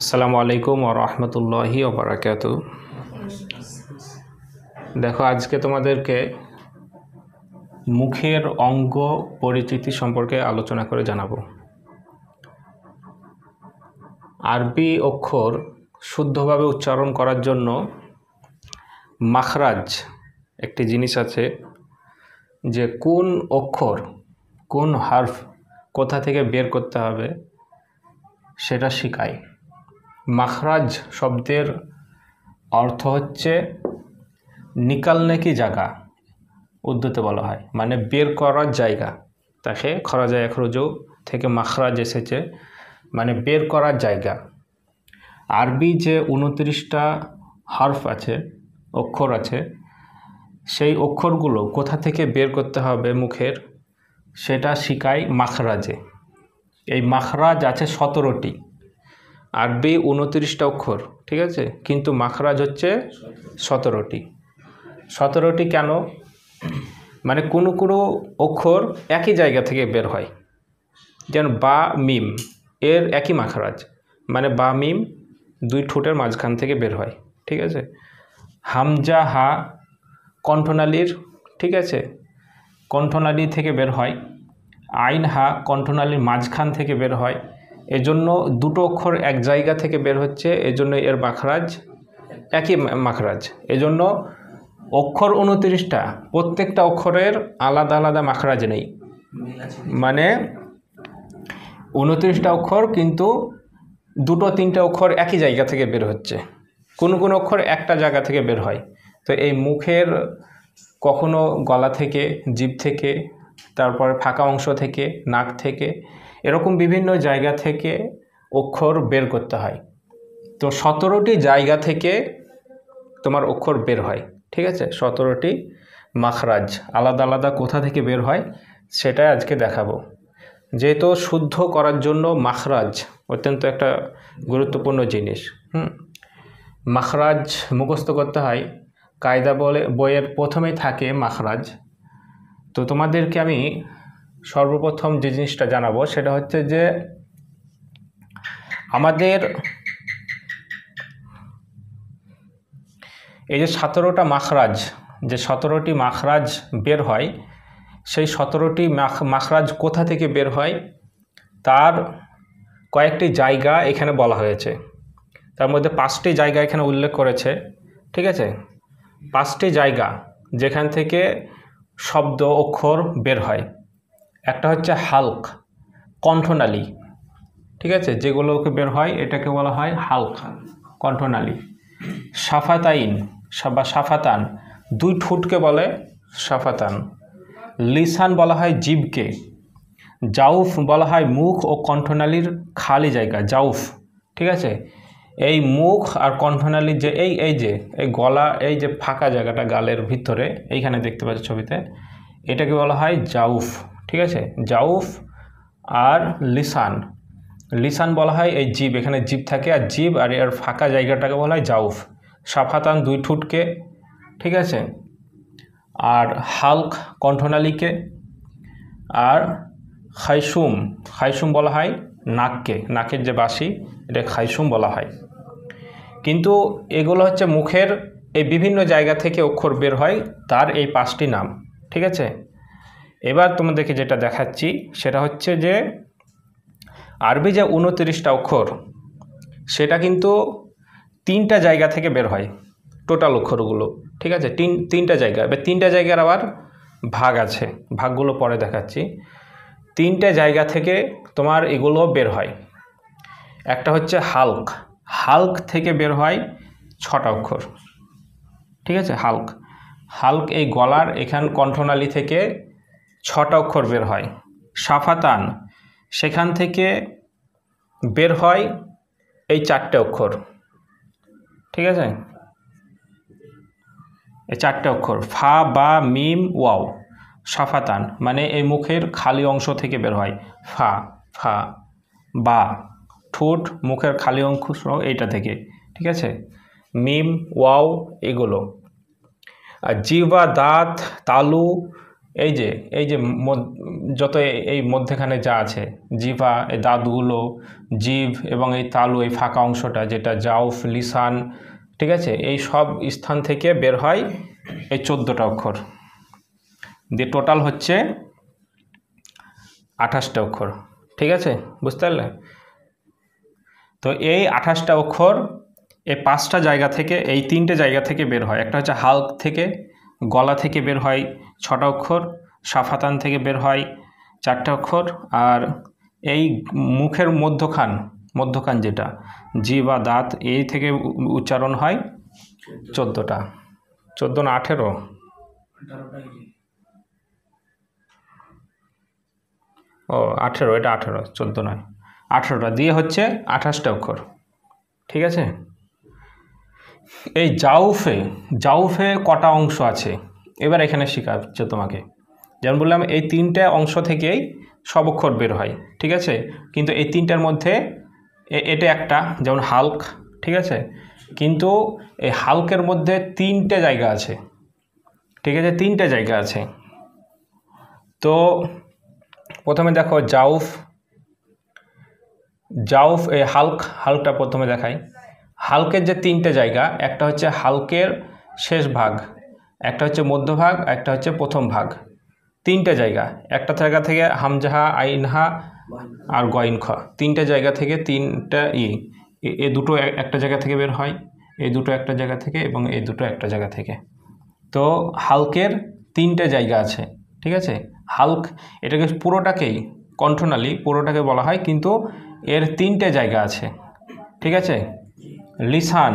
আসসালামু আলাইকুম ওয়া রাহমাতুল্লাহি ওয়া বারাকাতুহু। দেখো, আজকে তোমাদেরকে মুখের অঙ্গ পরিচিতি সম্পর্কে আলোচনা করে জানাবো। আরবি অক্ষর শুদ্ধভাবে উচ্চারণ করার জন্য মাখরাজ একটি জিনিস আছে, যে কোন অক্ষর কোন হারফ কোথা থেকে বের করতে হবে সেটা শেখায়। মাখরাজ শব্দের অর্থ হচ্ছে নিকালনে কি জায়গা, উর্দুতে বলা হয়, মানে বের করার জায়গা। তাকে খরাজা এখরুজু থেকে মাখরাজ এসেছে, মানে বের করার জায়গা। আরবি যে 29টা হারফ আছে, অক্ষর আছে, সেই অক্ষরগুলো কোথা থেকে বের করতে হবে মুখের, সেটা শেখায় মাখরাজে। এই মাখরাজ আছে 17টি। আরবি 29টা অক্ষর, ঠিক আছে, কিন্তু মাখরাজ হচ্ছে 17টি। 17টি কেন? মানে কোনো কোনো অক্ষর একই জায়গা থেকে বের হয়, যেমন বা মিম, এর একই মাখরাজ, মানে বা মিম দুই ঠোঁটের মাঝখান থেকে বের হয়, ঠিক আছে। হামজা হা কণ্ঠনালীর, ঠিক আছে, কণ্ঠনালী থেকে বের হয়। আইন হা কণ্ঠনালীর মাঝখান থেকে বের হয়। এজন্য দুটো অক্ষর এক জায়গা থেকে বের হচ্ছে, এজন্য এর মাখরাজ একই মাখরাজ। এজন্য অক্ষর 29টা, প্রত্যেকটা অক্ষরের আলাদা আলাদা মাখরাজ নেই, মানে 29টা অক্ষর কিন্তু দুটো তিনটা অক্ষর একই জায়গা থেকে বের হচ্ছে। কোনো কোনো অক্ষর একটা জায়গা থেকে বের হয়। তো এই মুখের কখনো গলা থেকে, জিভ থেকে, তারপরে ফাঁকা অংশ থেকে, নাক থেকে, এরকম বিভিন্ন জায়গা থেকে অক্ষর বের করতে হয়। তো 17টি জায়গা থেকে তোমার অক্ষর বের হয়, ঠিক আছে। 17টি মাখরাজ আলাদা আলাদা কোথা থেকে বের হয় সেটাই আজকে দেখাবো। যেহেতু শুদ্ধ করার জন্য মাখরাজ অত্যন্ত একটা গুরুত্বপূর্ণ জিনিস। মাখরাজ মুখস্থ করতে হয়, কায়দা বইয়ের প্রথমেই থাকে মাখরাজ। তো তোমাদেরকে আমি সর্বপ্রথম যে জিনিসটা জানাবো সেটা হচ্ছে যে আমাদের এই যে 17টা মাখরাজ, যে 17টি মাখরাজ বের হয়, সেই 17টি মাখরাজ কোথা থেকে বের হয় তার কয়েকটি জায়গা এখানে বলা হয়েছে। তার মধ্যে 5টি জায়গা এখানে উল্লেখ করেছে, ঠিক আছে। 5টি জায়গা যেখান থেকে শব্দ অক্ষর বের হয়। একটা হচ্ছে হালক, কণ্ঠনালী, ঠিক আছে, যেগুলোকে বের হয় এটাকে বলা হয় হালক, কণ্ঠনালী। সাফাতাইন বা সাফাতান, দুই ঠোঁটকে বলে সাফাতান। লিসান বলা হয় জিভকে। জাউফ বলা হয় মুখ ও কণ্ঠনালীর খালি জায়গা, জাউফ, ঠিক আছে। এই মুখ আর কণ্ঠনালীর যে এই গলা, এই যে ফাঁকা জায়গাটা গালের ভিতরে, এইখানে দেখতে পাচ্ছ ছবিতে, এটাকে বলা হয় জাউফ, ঠিক আছে। জাউফ আর লিসান, লিসান বলা হয় এই জিভ, এখানে জিভ থাকে, আর জিভ আর এর ফাঁকা জায়গাটাকে বলা হয় জাউফ। সাফাতান দুই ঠোঁটকে, ঠিক আছে, আর হালক কণ্ঠনালীকে, আর খাইসুম, খাইসুম বলা হয় নাককে, নাকের যে বাসি, এটা খাইসুম বলা হয়। কিন্তু এগুলো হচ্ছে মুখের এই বিভিন্ন জায়গা থেকে অক্ষর বের হয়, তার এই 5টি নাম, ঠিক আছে। এবার তোমাদেরকে যেটা দেখাচ্ছি সেটা হচ্ছে যে আরবি যে 29টা অক্ষর, সেটা কিন্তু 3টা জায়গা থেকে বের হয়, টোটাল অক্ষরগুলো, ঠিক আছে। তিনটা জায়গা। এবার 3টা জায়গার আবার ভাগ আছে, ভাগগুলো পরে দেখাচ্ছি। 3টে জায়গা থেকে তোমার এগুলো বের হয়। একটা হচ্ছে হালক, হালক থেকে বের হয় 6টা অক্ষর, ঠিক আছে। হালক, হালক এই গলার এখান কণ্ঠনালী থেকে 6টা অক্ষর বের হয়। সাফাতান, সেখান থেকে বের হয় এই 4টে অক্ষর, ঠিক আছে। এই 4টে অক্ষর ফা বা মিম ওয়াও। সাফাতান মানে এই মুখের খালি অংশ থেকে বের হয়, ফা, ফা, বা ঠোঁট মুখের খালি অংশ এইটা থেকে, ঠিক আছে। মিম ওয়াও এগুলো। আর জিহ্বা, দাঁত, তালু, এই যে যত এই মধ্যেখানে যা আছে জিভা, এই দাঁতগুলো, জিভ এবং এই তালু, এই ফাঁকা অংশটা যেটা জাউফ, লিসান, ঠিক আছে, এই সব স্থান থেকে বের হয় এই 14টা অক্ষর দিয়ে টোটাল হচ্ছে 28টা অক্ষর। ঠিক আছে, বুঝতে পারলে? তো এই 28টা অক্ষর এই 5টা জায়গা থেকে, এই 3টে জায়গা থেকে বের হয়। একটা হচ্ছে হাল্ক থেকে, গলা থেকে বের হয় 6টা অক্ষর, সাফাতান থেকে বের হয় 4টা অক্ষর, আর এই মুখের মধ্যখান যেটা জিভ বা দাঁত, এই থেকে উচ্চারণ হয় 14টা। 14 না 18? ও 18, এটা 18, 14 নয়, 18টা দিয়ে হচ্ছে 28টা অক্ষর। ঠিক আছে, এই জাউফে কটা অংশ আছে এবার এখানে শেখাচ্ছে তোমাকে। যেমন বললাম এই 3টে অংশ থেকেই সব অক্ষর বের হয়। ঠিক আছে, কিন্তু এই 3টার মধ্যে এটা একটা, যেমন হাল্ক, ঠিক আছে, কিন্তু এই হাল্কের মধ্যে 3টে জায়গা আছে। ঠিক আছে, 3টে জায়গা আছে। তো প্রথমে দেখো জাউফ, এই হাল্কটা প্রথমে দেখাই। হাল্কের যে 3টে জায়গা, একটা হচ্ছে হাল্কের শেষ ভাগ, একটা হচ্ছে মধ্যভাগ, একটা হচ্ছে প্রথম ভাগ। 3টে জায়গা, একটা জায়গা থেকে হামজাহা, আইনহা আর গইন খ, 3টে জায়গা থেকে 3টা এ দুটো একটা জায়গা থেকে বের হয়, এই দুটো একটা জায়গা থেকে, এবং এই দুটো একটা জায়গা থেকে। তো হাল্কের 3টে জায়গা আছে। ঠিক আছে, হাল্ক এটাকে পুরোটাকেই কণ্ঠনালী পুরোটাকে বলা হয়, কিন্তু এর 3টে জায়গা আছে। ঠিক আছে, লিসান,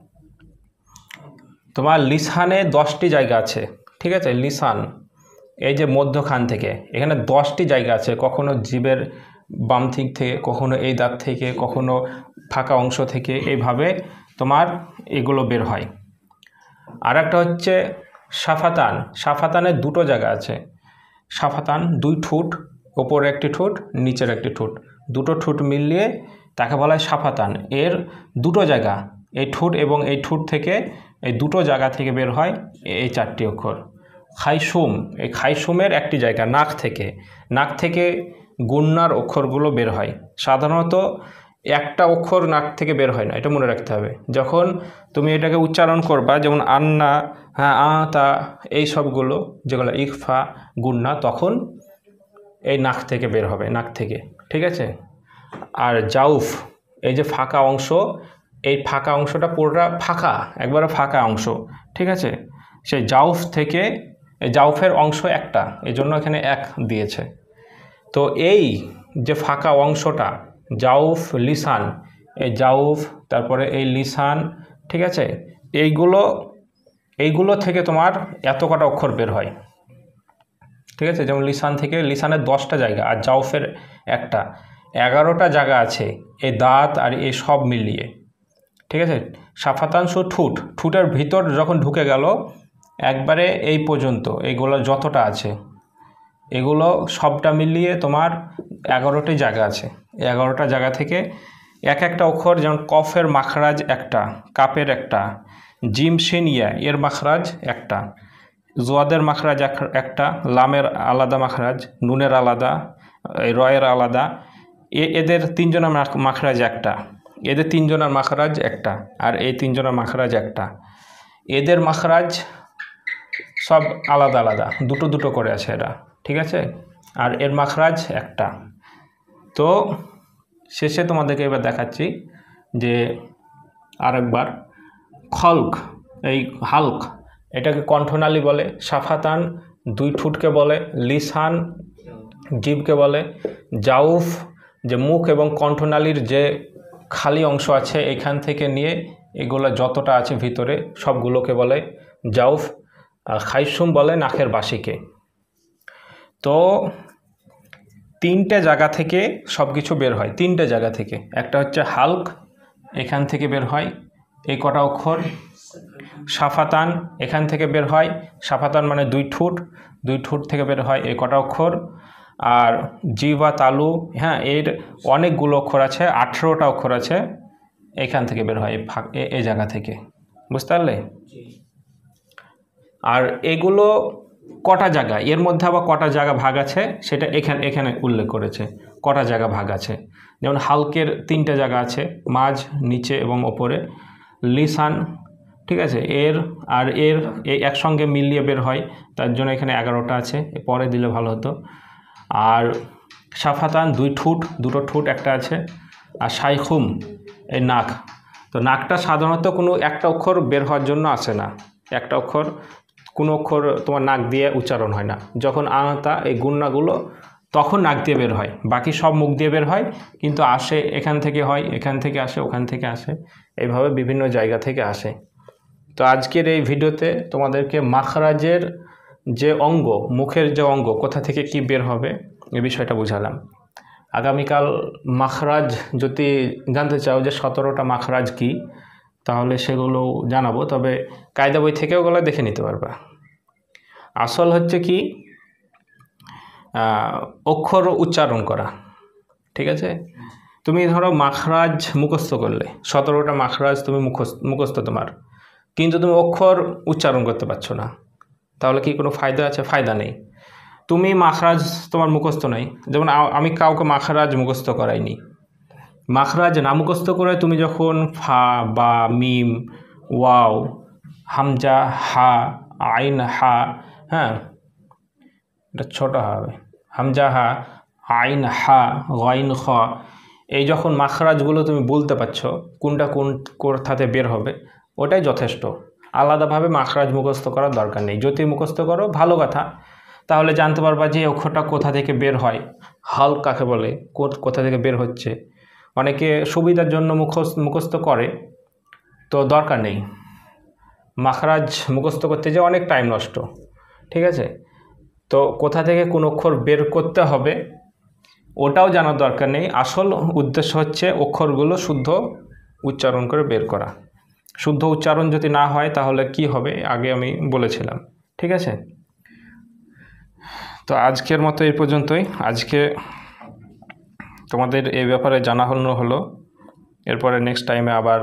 তোমার লিসানে 10টি জায়গা আছে। ঠিক আছে, লিসান এই যে মধ্যখান থেকে এখানে 10টি জায়গা আছে, কখনো জিভের বাম দিক থেকে, কখনো এই দাঁত থেকে, কখনো ফাঁকা অংশ থেকে, এইভাবে তোমার এগুলো বের হয়। আর একটা হচ্ছে সাফাতানের 2টো জায়গা আছে। সাফাতান 2 ঠোঁট, ওপরে একটি ঠোঁট, নিচের একটি ঠোঁট, 2টো ঠোঁট মিলিয়ে তাকে বলা হয় সাফাতান। এর 2টো জায়গা, এই ঠোঁট এবং এই ঠোঁট থেকে, এই 2টো জায়গা থেকে বের হয় এই 4টি অক্ষর। খাইসুম, এই খাইসুমের একটি জায়গা, নাক থেকে গুন্নার অক্ষরগুলো বের হয়। সাধারণত একটা অক্ষর নাক থেকে বের হয় না, এটা মনে রাখতে হবে। যখন তুমি এটাকে উচ্চারণ করবা, যেমন আন্না, হ্যাঁ, তা, এই সবগুলো যেগুলো ইকফা, গুন্না, তখন এই নাক থেকে বের হবে, নাক থেকে। ঠিক আছে, আর জাউফ, এই যে ফাঁকা অংশ, এই ফাঁকা অংশটা পুরোটা ফাঁকা, একবারে ফাঁকা অংশ। ঠিক আছে, সেই জাউফ থেকে, এই জাউফের অংশ একটা, এই জন্য এখানে 1 দিয়েছে। তো এই যে ফাঁকা অংশটা জাউফ, লিসান, এই জাউফ, তারপরে এই লিসান, ঠিক আছে, এইগুলো থেকে তোমার এত কটা অক্ষর বের হয়। ঠিক আছে, যেমন লিসান থেকে, লিসানের 10টা জায়গা আর জাউফের একটা, 11টা জায়গা আছে এই দাঁত আর এই সব মিলিয়ে। ঠিক আছে, সাফাতাংশ ঠোঁটের ভিতর যখন ঢুকে গেল একবারে এই পর্যন্ত, এইগুলো যতটা আছে এগুলো সবটা মিলিয়ে তোমার 11টি জায়গা আছে। 11টা জায়গা থেকে এক একটা অক্ষর, যেমন কফের মাখরাজ একটা, কাপের একটা, জিম শিন ইয়া এর মাখরাজ একটা, জোয়াদের মাখরাজ একটা, লামের আলাদা মাখরাজ, নুনের আলাদা, রয়ের আলাদা, এদের 3জনের মাখরাজ একটা, এদের 3জনের মাখরাজ একটা, আর এই 3জনের মাখরাজ একটা। এদের মাখরাজ সব আলাদা আলাদা, 2 করে আছে এরা। ঠিক আছে, আর এর মাখরাজ একটা। তো শেষে তোমাদেরকে এবার দেখাচ্ছি যে আরেকবার খলক, এই হাল্ক এটাকে কণ্ঠনালী বলে, সাফাতান 2 ঠোঁটকে বলে, লিসান জিভকে বলে, জাউফ যে মুখ এবং কণ্ঠনালীর যে খালি অংশ আছে এখান থেকে নিয়ে এগুলো যতটা আছে ভিতরে সবগুলোকে বলে জাউফ, আর খাইসুম বলে নাকের বাসিকে। তো 3টে জায়গা থেকে সব কিছু বের হয়, 3টে জায়গা থেকে। একটা হচ্ছে হাল্ক, এখান থেকে বের হয় এই কটা অক্ষর। সাফাতান এখান থেকে বের হয়, সাফাতান মানে 2 ঠোঁট থেকে বের হয় এই কটা অক্ষর। আর জিভা, তালু, হ্যাঁ, এর অনেকগুলো অক্ষর আছে, 18টা অক্ষর আছে, এখান থেকে বের হয় এই জায়গা থেকে। বুঝতে পারলে? আর এগুলো কটা জায়গা, এর মধ্যে আবার কটা জায়গা ভাগ আছে সেটা এখানে উল্লেখ করেছে, কটা জায়গা ভাগ আছে। যেমন হালকের 3টে জায়গা আছে, মাঝ, নিচে এবং ওপরে। লিসান, ঠিক আছে, এর একসঙ্গে মিলিয়ে বের হয়, তার জন্য এখানে 11টা আছে, পরে দিলে ভালো হতো। আর সাফাতান, 2 ঠোঁট, 2টো ঠোঁট একটা আছে। আর শাইখুম, এই নাক। তো নাকটা সাধারণত কোনো একটা অক্ষর বের হওয়ার জন্য আসে না, একটা অক্ষর, কোনো অক্ষর তোমার নাক দিয়ে উচ্চারণ হয় না। যখন আনাতা, এই গুণনাগুলো, তখন নাক দিয়ে বের হয়, বাকি সব মুখ দিয়ে বের হয়, কিন্তু আসে এখান থেকে হয়, এখান থেকে আসে, ওখান থেকে আসে, এইভাবে বিভিন্ন জায়গা থেকে আসে। তো আজকের এই ভিডিওতে তোমাদেরকে মাখরাজের যে অঙ্গ, মুখের যে অঙ্গ, কোথা থেকে কি বের হবে এ বিষয়টা বুঝালাম। আগামীকাল মাখরাজ যদি জানতে চাও যে 17টা মাখরাজ কি, তাহলে সেগুলো জানাবো, তবে কায়দা বই থেকে ওগুলো দেখে নিতে পারবা। আসল হচ্ছে কি অক্ষর উচ্চারণ করা, ঠিক আছে। তুমি ধরো মাখরাজ মুখস্থ করলে, 17টা মাখরাজ তুমি মুখস্থ তোমার, কিন্তু তুমি অক্ষর উচ্চারণ করতে পারছো না, তাহলে কি কোনো ফায়দা আছে? ফায়দা নেই। তুমি মাখরাজ তোমার মুখস্থ নাই, যেমন আমি কাউকে মাখরাজ মুখস্থ করাইনি। মাখরাজ না মুখস্থ করে তুমি যখন ফা, বা, মিম, ওয়াও, হামজা, হা, আইন, হা, হ্যাঁ এটা ছোট হবে, হামজা, হা, আইন, হা, গাইন, খ, এই যখন মাখরাজগুলো তুমি বলতে পারছো কোনটা কোথাতে বের হবে, ওটাই যথেষ্ট। আলাদাভাবে মাখরাজ মুখস্থ করার দরকার নেই। যদি মুখস্থ করো ভালো কথা, তাহলে জানতে পারবা যে অক্ষরটা কোথা থেকে বের হয়, হাল কাকে বলে, কোথা থেকে বের হচ্ছে। অনেকে সুবিধার জন্য মুখস্থ করে, তো দরকার নেই। মাখরাজ মুখস্থ করতে যে অনেক টাইম নষ্ট, ঠিক আছে। তো কোথা থেকে কোন অক্ষর বের করতে হবে ওটাও জানার দরকার নেই। আসল উদ্দেশ্য হচ্ছে অক্ষরগুলো শুদ্ধ উচ্চারণ করে বের করা। শুদ্ধ উচ্চারণ যদি না হয় তাহলে কি হবে আগে আমি বলেছিলাম, ঠিক আছে। তো আজকের মতো এই পর্যন্তই। আজকে তোমাদের এই ব্যাপারে জানানো হলো, এরপরে নেক্সট টাইমে আবার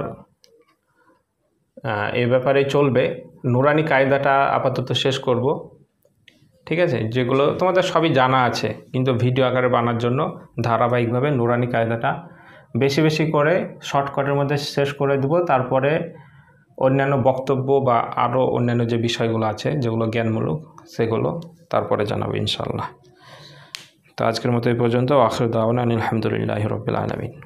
এই ব্যাপারেই চলবে। নুরানি কায়দাটা আপাতত শেষ করব, ঠিক আছে। যেগুলো তোমাদের সবই জানা আছে, কিন্তু ভিডিও আকারে বানার জন্য ধারাবাহিকভাবে নুরানি কায়দাটা বেশি বেশি করে শর্টকাটের মধ্যে শেষ করে দেব। তারপরে অন্যান্য বক্তব্য বা আরও অন্যান্য যে বিষয়গুলো আছে যেগুলো জ্ঞানমূলক, সেগুলো তারপরে জানাবো ইনশাআল্লাহ। তো আজকের মতো এই পর্যন্ত। আখির দাওয়ানা আলহামদুলিল্লাহি রাব্বিল আলামিন।